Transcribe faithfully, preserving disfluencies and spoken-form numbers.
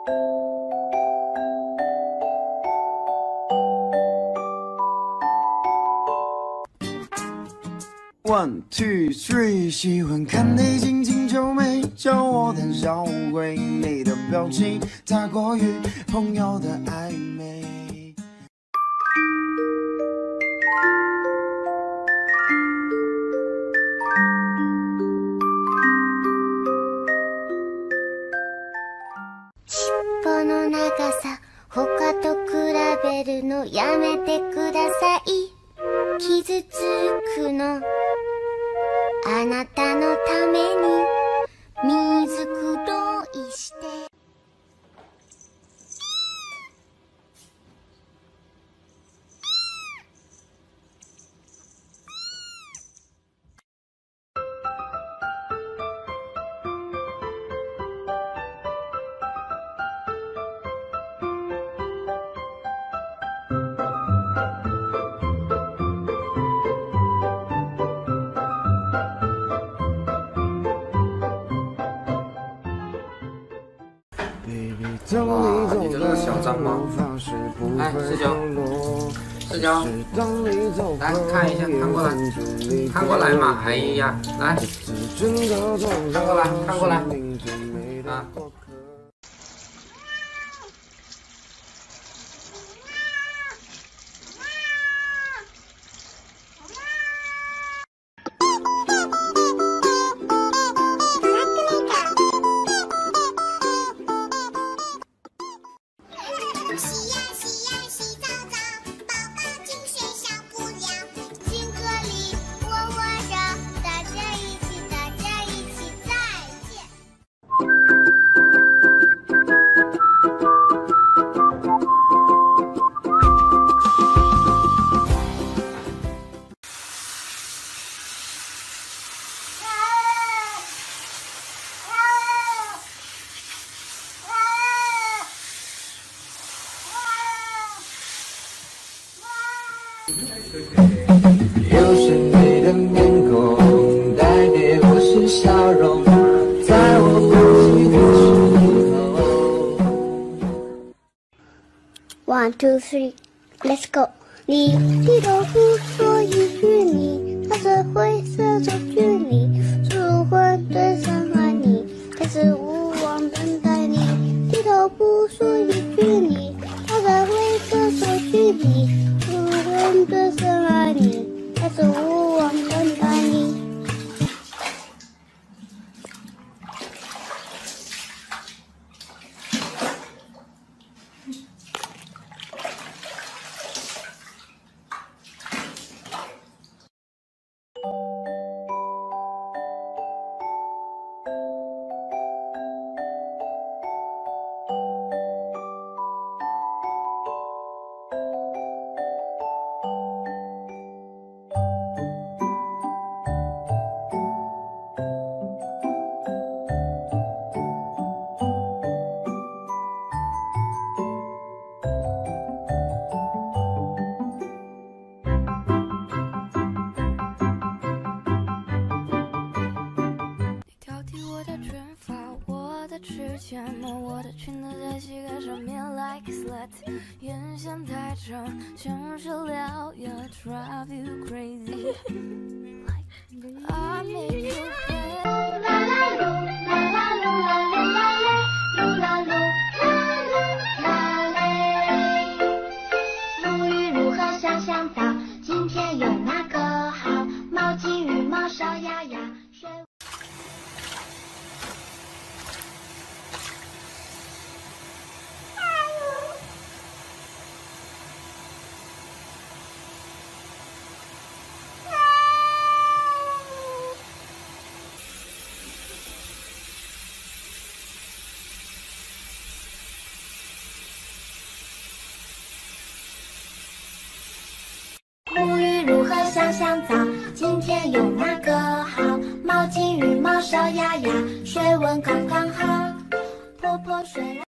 One two three， 喜欢看你紧紧皱眉，叫我胆小鬼，你的表情太过于朋友的暧昧。 尻尾の長さ他と比べるのやめてください。傷つくのあなたのために水黒いして。 哇，你这个小脏猫！哎，四九，四九，来看一下，看过来，看过来嘛！哎呀，来，看过来，看过来，啊！ 洗呀洗呀洗澡澡，宝宝进学小不了，金河里握握手，大家一起，大家一起再见。 又是你的面孔，带给我是笑容，在我呼吸的时候。 One two three, let's go。你低头不说一句，你踏着灰色走距离，速度会对伤害你，但是无望等待你。低头不说一句，你踏着灰色走距离，速度会对伤害你，但是无望等待你。 指尖摸我的裙子在膝盖上面 like a slut， 眼线太长，像是獠牙 drive you crazy。I make you feel。啦啦噜啦啦噜啦噜啦嘞，噜啦噜啦噜啦嘞。沐浴如何香香皂？今天用哪个好？毛巾、羽毛、烧鸭鸭。沐浴如何香香皂？今天用哪个好？毛巾、羽毛、烧鸭鸭，水温刚刚好。泼泼水。